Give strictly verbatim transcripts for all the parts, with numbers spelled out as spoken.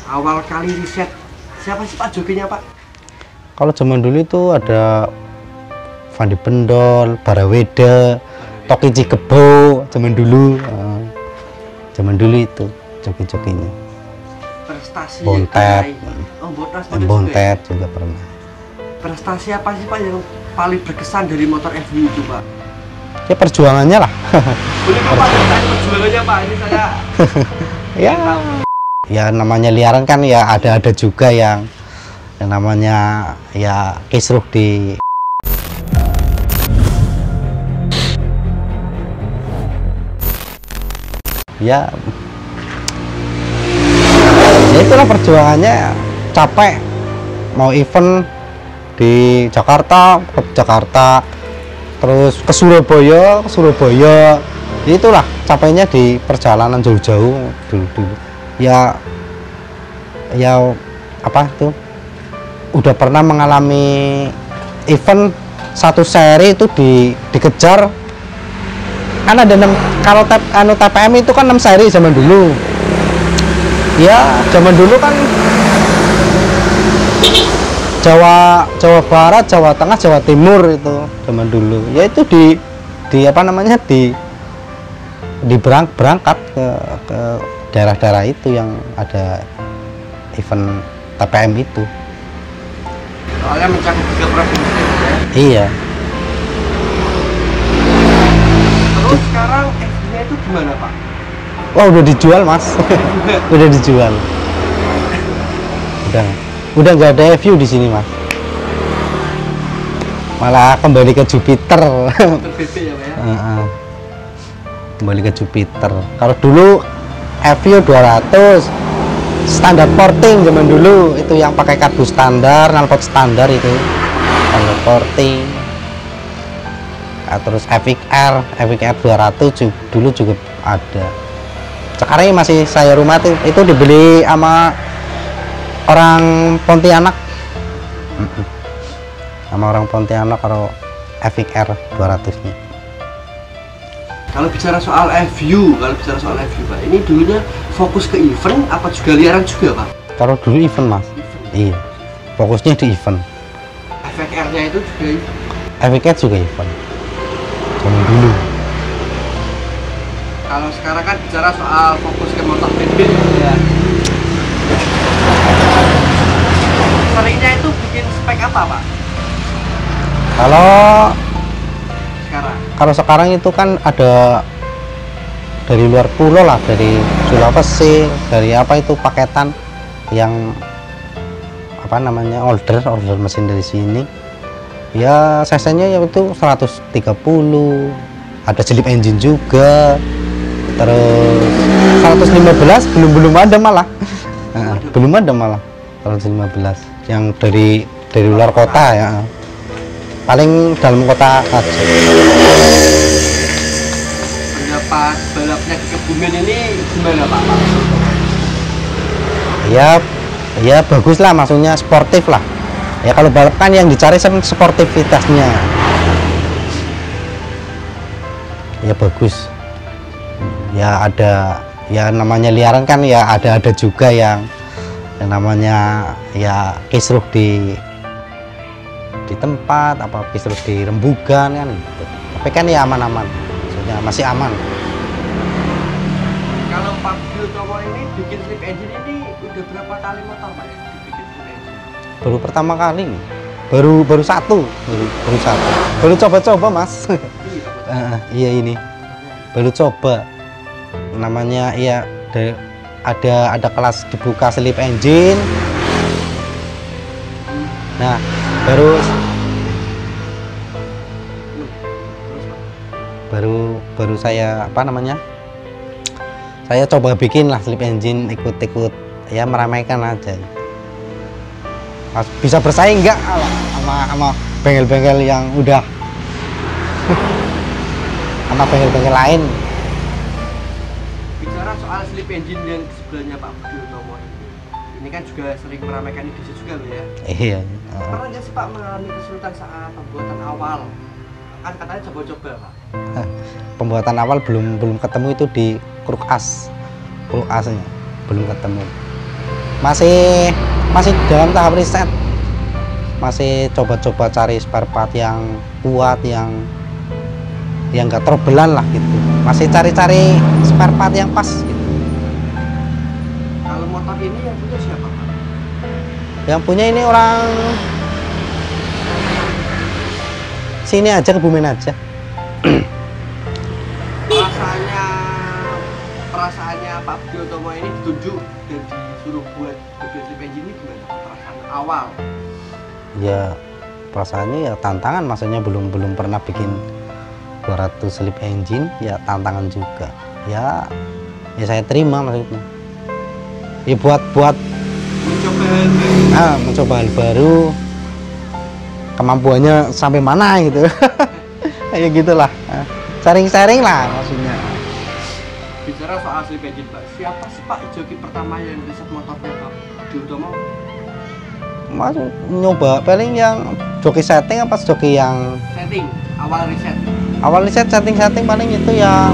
awal kali riset siapa sih Pak jokinya Pak? Kalau zaman dulu itu ada Fandi Pendol, Baraweda, Toki Cikebo, zaman dulu. Uh, zaman dulu itu joki-jokinya. Prestasi Bontet. Oh, Bontet, Bontet juga, juga pernah. Prestasi apa sih Pak yang paling berkesan dari motor F W itu Pak? Ya perjuangannya lah. Boleh Pak ceritain perjuangannya Pak, ini saya ya ya namanya liaran kan ya ada-ada juga yang yang namanya ya kisruh di ya ya itulah perjuangannya, capek mau event di Jakarta ke Jakarta terus ke Surabaya ke Surabaya itulah capeknya di perjalanan jauh-jauh dulu-dulu ya ya apa tuh udah pernah mengalami event satu seri itu di dikejar kan ada enam, kalau tap, anu T P M itu kan enam seri zaman dulu ya zaman dulu kan Jawa Jawa Barat, Jawa Tengah, Jawa Timur itu zaman dulu ya itu di di apa namanya di di berang, berangkat ke ke daerah-daerah itu yang ada event T P M itu. Soalnya mencakup tiga provinsi ya? Iya. Terus sekarang F W-nya itu gimana Pak? Wah udah dijual Mas. Udah dijual. Udah udah nggak ada F U di sini Mas. Malah kembali ke Jupiter. Motor B B ya Pak ya? Uh -uh. Kembali ke Jupiter. Kalau dulu F U dua ratus standar porting zaman dulu itu yang pakai karbu standar, knalpot standar itu standar porting. Nah, terus F X R, F X R dua ratus juga, dulu juga ada. Sekarang ini masih saya rumah itu, itu dibeli sama orang Pontianak. Sama orang Pontianak kalau F X R dua ratus nya. Kalau bicara soal F U, kalau bicara soal F U Pak, ini dulunya fokus ke event apa juga liaran juga Pak? Kalau dulu event Mas. Event. Iya. Fokusnya di event. F X R-nya itu juga event. F X R juga event. Zaman dulu. Kalau sekarang kan bicara soal fokus ke motor B B ya. Seringnya itu bikin spek apa Pak? Kalau Sekarang? kalau sekarang itu kan ada dari luar pulau lah, dari Sulawesi, dari apa itu paketan yang apa namanya order order mesin dari sini. Ya cc-nya ya itu seratus tiga puluh, ada slip engine juga. Terus seratus lima belas belum belum ada malah. Nah, belum ada malah seratus lima belas yang dari dari luar kota ya. Paling dalam kota aja. Pendapat balapnya di Kebumen ini gimana Pak? Ya, ya bagus lah, maksudnya sportif lah. Ya kalau balap kan yang dicari kan sportivitasnya. Ya bagus. Ya ada, ya namanya liaran kan ya ada-ada juga yang, yang namanya ya kisruh di di tempat apa kisruh di rembugan kan gitu. Tapi kan ya aman-aman, maksudnya masih aman. Kalau Pak Biotomo ini bikin slip engine ini udah berapa kali motor Pak ya dibikin slip engine? Baru pertama kali nih, baru baru satu, baru, baru satu, baru coba-coba Mas. uh, iya ini, baru coba. Namanya ya ada ada kelas dibuka slip engine. Nah baru baru baru saya apa namanya saya coba bikin lah slip engine, ikut-ikut ya meramaikan aja. Mas, bisa bersaing nggak sama sama bengkel-bengkel yang udah sama bengkel-bengkel lain. Bicara soal slip engine yang sebelahnya Pak Biotomo ini, ini kan juga sering meramaikan Indonesia juga loh ya. Iya. Pernah nggak sih Pak mengalami kesulitan saat pembuatan awal? Kan katanya coba-coba Pak. Pembuatan awal belum belum ketemu itu di kruk as, kruk asnya belum ketemu. masih masih dalam tahap riset, masih coba-coba cari spare part yang kuat, yang yang enggak terbelan lah gitu, masih cari-cari spare part yang pas gitu. Kalau motor ini yang punya siapa Pak? Yang punya ini orang sini aja, Kebumen aja. Perasaannya perasaannya Pak Budi Utomo ini ditunjuk dan disuruh buat W R Slip Engine ini gimana perasaan awal? Ya perasaannya ya tantangan, maksudnya belum belum pernah bikin dua ratus slip engine, ya tantangan juga. Ya ya saya terima maksudnya. Ya buat buat Mencoba hal baru. ah, mencoba hal baru, kemampuannya sampai mana gitu. Ya gitulah, sharing-sharing lah maksudnya. Bicara soal slip engine Pak, siapa sih Pak joki pertama yang riset motornya Pak Budi Utomo? Mas nyoba paling yang joki setting apa joki yang Setting awal riset. awal riset setting-setting paling itu ya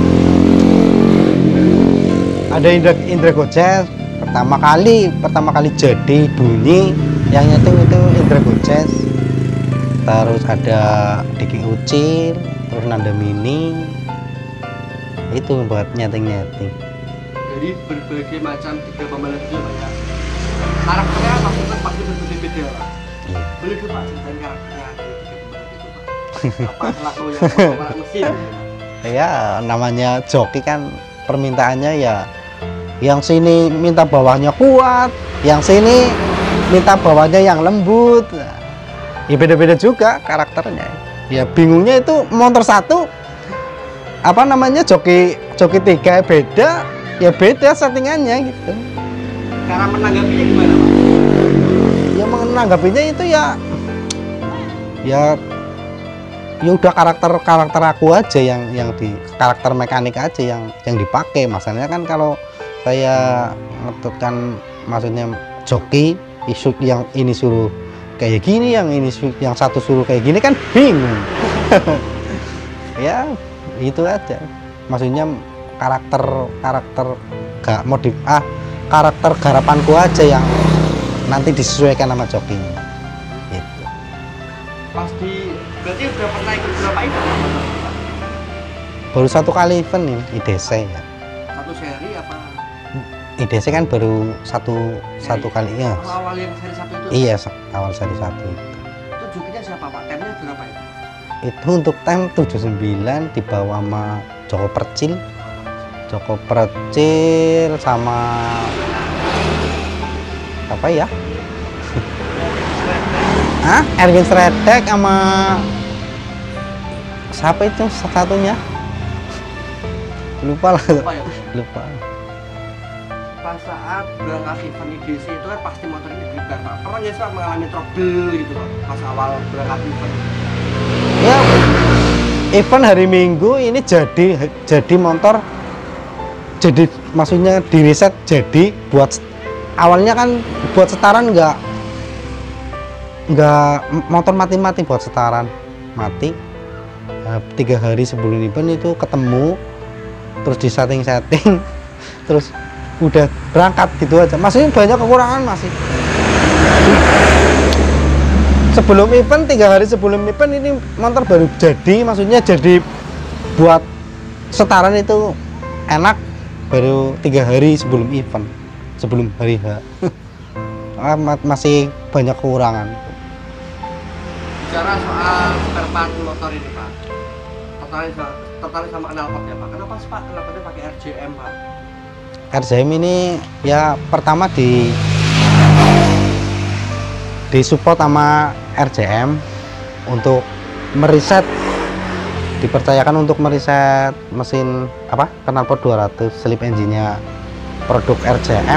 ada Indra Indra Gojek pertama kali pertama kali jadi bunyi yang nyeting itu Indra Gojek, terus ada Diki Ucil, terus Nanda Mini, itu buat nyeting-nyeting. Dari berbagai macam tiga pembalap itu Pak ya. Karakternya maksudnya pasti berbeda-beda Pak. Iya. Boleh dong Pak ceritain karakternya dari tiga pembalap itu Pak. Apa selaku yang pembalap mesin? Ya namanya joki kan permintaannya ya yang sini minta bawahnya kuat, yang sini minta bawahnya yang lembut. Nah, ya beda-beda juga karakternya. Ya bingungnya itu motor satu apa namanya joki joki tiga beda, ya beda settingannya gitu. Cara menanggapinya gimana Pak? Ya menanggapinya itu ya ya ya udah karakter karakter aku aja yang yang di karakter mekanik aja yang yang dipakai. Masalahnya kan kalau saya ngetutkan maksudnya joki isu yang ini suruh kayak gini, yang ini yang satu suruh kayak gini kan bingung. Ya itu aja, maksudnya karakter karakter gak modif ah karakter garapanku aja yang nanti disesuaikan sama jokinya gitu. Pasti berarti udah pernah ikut berapa event Pak? Baru satu kali event ini I D C ya. Satu seri apa? I D C kan baru satu satu kali ya. Awal yang seri satu itu? Iya, awal seri satu itu. Itu jokinya siapa Pak? Temnya berapa ya? Itu untuk tem tujuh puluh sembilan dibawa sama Joko Percil. Joko Percil sama apa ya? Hah? Erwin Sredek sama siapa itu satunya? Lupa lah. Lupa ya? Lupa. Pas saat berangkat event I D C itu kan pasti motor ini dibakar Pak. Pernah nggak sih Pak mengalami trouble gitu Pak pas awal berangkat event? Ya, event hari Minggu ini jadi jadi motor jadi maksudnya di riset jadi buat awalnya kan buat setaran nggak nggak motor mati-mati buat setaran mati. Nah, tiga hari sebelum event itu ketemu terus di setting-setting terus udah berangkat gitu aja. Maksudnya banyak kekurangan masih. Sebelum event, tiga hari sebelum event ini motor baru jadi, maksudnya jadi buat setaran itu enak baru tiga hari sebelum event, sebelum hari H. Masih banyak kekurangan. Bicara soal spare part motor ini Pak, tertarik sama, tertarik sama knalpotnya Pak. Kenapa sih Pak knalpotnya pakai R J M Pak? R J M ini ya pertama di disupport sama R J M untuk meriset, dipercayakan untuk meriset mesin apa knalpot dua ratus slip engine-nya produk R J M.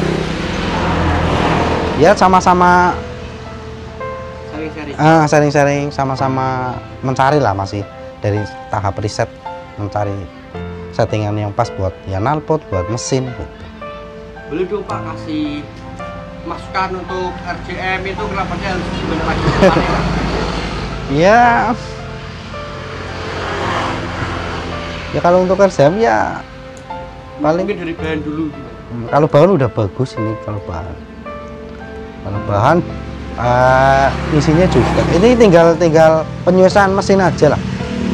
Ya sama-sama Sering-sering. ah, sharing-sharing, sama-sama mencari lah, masih dari tahap riset mencari settingan yang pas buat ya knalpot, buat mesin gitu. Boleh dong Pak kasih masukan untuk R J M itu knalpotnya harus gimana lagi? Ya, ya kalau untuk R J M ya paling mungkin dari bahan dulu gimana? kalau bahan udah bagus ini kalau bahan. Kalau bahan uh, isinya juga. Ini tinggal tinggal penyusuan mesin aja lah.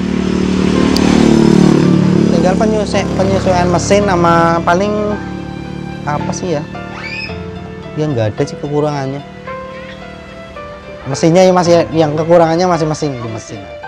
Tinggal penyusuan penyesuaian mesin sama paling apa sih ya? Yang nggak ada sih kekurangannya. Mesinnya yang masih yang kekurangannya masih mesin di mesin.